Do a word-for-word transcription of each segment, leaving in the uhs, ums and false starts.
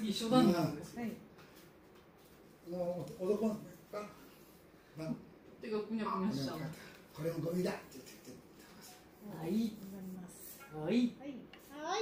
次初段なんです。はい。 もう男の子が手がくにゃくにゃしちゃう。 これもゴミだって言って。 はい。はい。はい。はい。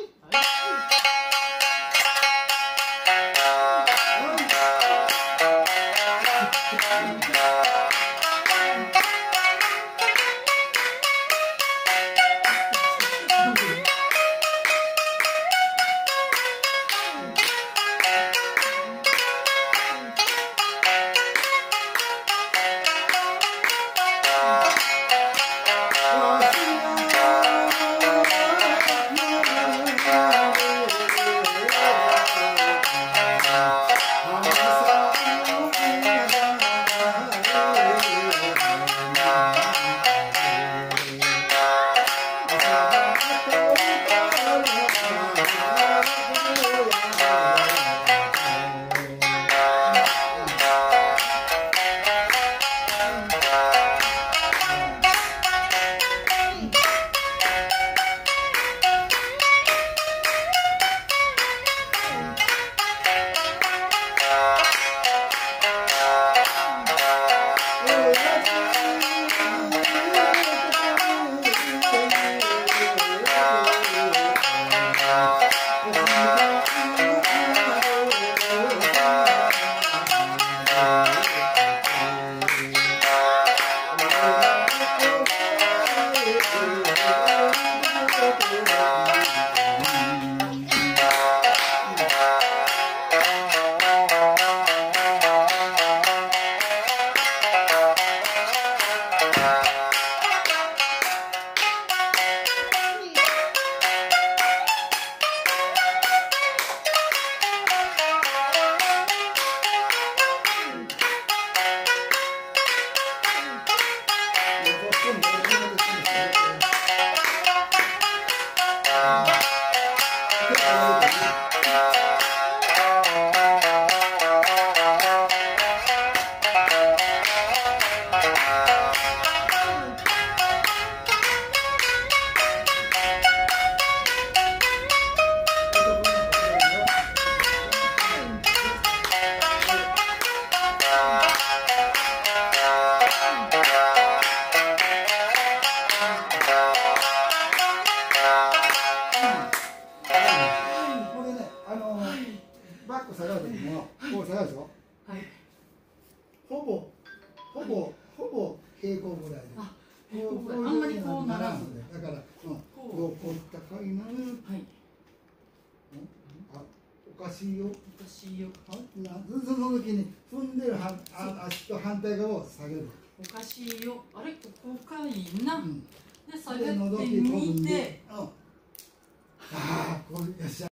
バック下がる時もこう下がるでしょ。はい。ほぼほぼほぼ平行ぐらいで。あ、平行ぐらい。あんまりこうならず。だから、うん、横高いな。はい。あ、おかしいよ。おかしいよ。あ、その時に踏んでるは足と反対側を下げる。おかしいよ。あれここかいな。で下げてみて。ああ、これよっしゃ。